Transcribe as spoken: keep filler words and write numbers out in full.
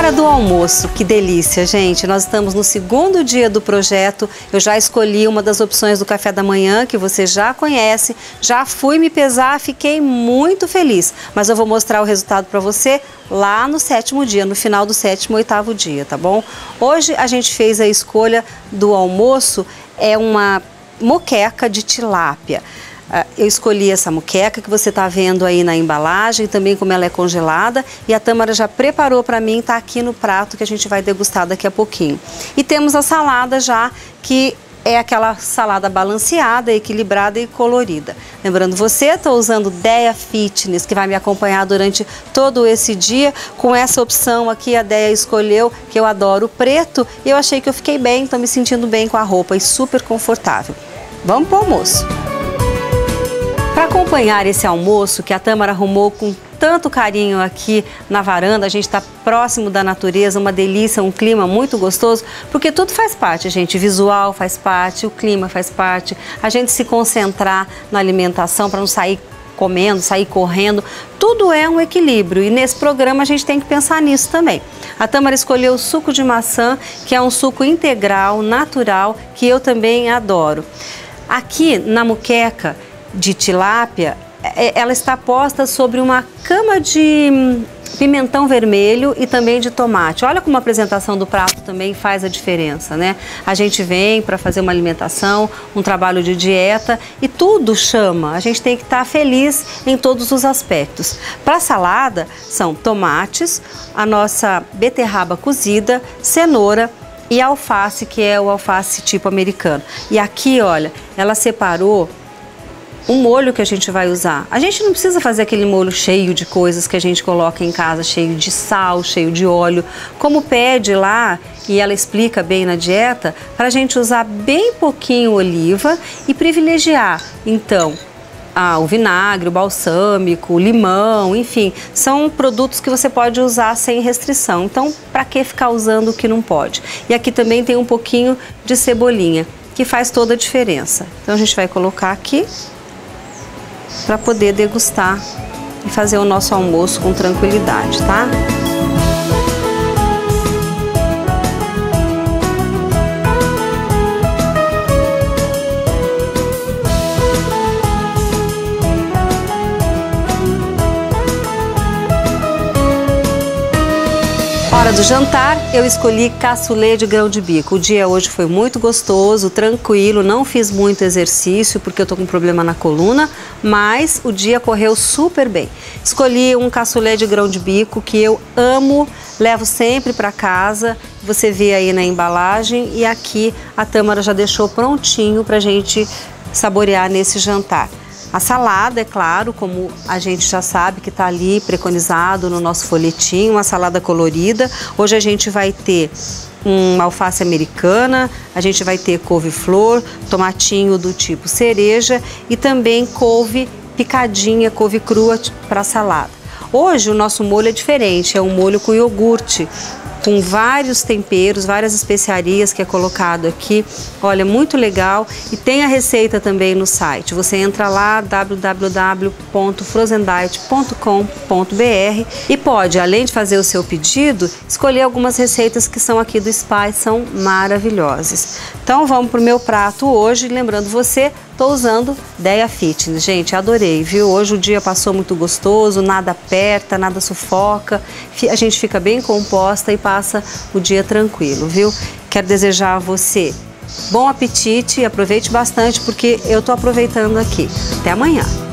Hora do almoço, que delícia, gente. Nós estamos no segundo dia do projeto. Eu já escolhi uma das opções do café da manhã, que você já conhece. Já fui me pesar, fiquei muito feliz. Mas eu vou mostrar o resultado para você lá no sétimo dia, no final do sétimo, oitavo dia, tá bom? Hoje a gente fez a escolha do almoço, é uma moqueca de tilápia. Eu escolhi essa moqueca que você está vendo aí na embalagem, também como ela é congelada, e a Tâmara já preparou para mim, está aqui no prato que a gente vai degustar daqui a pouquinho. E temos a salada já, que é aquela salada balanceada, equilibrada e colorida. Lembrando você, estou usando Déia Fitness, que vai me acompanhar durante todo esse dia. Com essa opção aqui, a Déia escolheu, que eu adoro preto, e eu achei que eu fiquei bem, estou me sentindo bem com a roupa e super confortável. Vamos para o almoço. Para acompanhar esse almoço que a Tâmara arrumou com tanto carinho aqui na varanda, a gente está próximo da natureza, uma delícia, um clima muito gostoso, porque tudo faz parte, gente. Visual faz parte, o clima faz parte, a gente se concentrar na alimentação para não sair comendo, sair correndo, tudo é um equilíbrio e nesse programa a gente tem que pensar nisso também. A Tâmara escolheu o suco de maçã, que é um suco integral, natural, que eu também adoro. Aqui na moqueca de tilápia, ela está posta sobre uma cama de pimentão vermelho e também de tomate. Olha como a apresentação do prato também faz a diferença, né? A gente vem para fazer uma alimentação, um trabalho de dieta e tudo chama. A gente tem que estar feliz em todos os aspectos. Para a salada, são tomates, a nossa beterraba cozida, cenoura e alface, que é o alface tipo americano. E aqui, olha, ela separou o molho que a gente vai usar. A gente não precisa fazer aquele molho cheio de coisas que a gente coloca em casa, cheio de sal, cheio de óleo, como pede lá, e ela explica bem na dieta, para a gente usar bem pouquinho oliva e privilegiar, então, ah, o vinagre, o balsâmico, o limão, enfim, são produtos que você pode usar sem restrição. Então, para que ficar usando o que não pode? E aqui também tem um pouquinho de cebolinha, que faz toda a diferença. Então, a gente vai colocar aqui para poder degustar e fazer o nosso almoço com tranquilidade, tá? Hora do jantar, eu escolhi cassoulet de grão de bico. O dia hoje foi muito gostoso, tranquilo, não fiz muito exercício porque eu tô com problema na coluna, mas o dia correu super bem. Escolhi um cassoulet de grão de bico que eu amo, levo sempre para casa, você vê aí na embalagem, e aqui a Tâmara já deixou prontinho pra gente saborear nesse jantar. A salada, é claro, como a gente já sabe que está ali preconizado no nosso folhetinho, uma salada colorida. Hoje a gente vai ter uma alface americana, a gente vai ter couve-flor, tomatinho do tipo cereja e também couve picadinha, couve crua para salada. Hoje o nosso molho é diferente, é um molho com iogurte, com vários temperos, várias especiarias que é colocado aqui. Olha, muito legal. E tem a receita também no site. Você entra lá, w w w ponto frozen diet ponto com ponto b r, e pode, além de fazer o seu pedido, escolher algumas receitas que são aqui do Spa e são maravilhosas. Então vamos para o meu prato hoje. Lembrando você, estou usando Déia Fitness. Gente, adorei, viu? Hoje o dia passou muito gostoso, nada aperta, nada sufoca. A gente fica bem composta e passa o dia tranquilo, viu? Quero desejar a você bom apetite e aproveite bastante, porque eu tô aproveitando aqui. Até amanhã!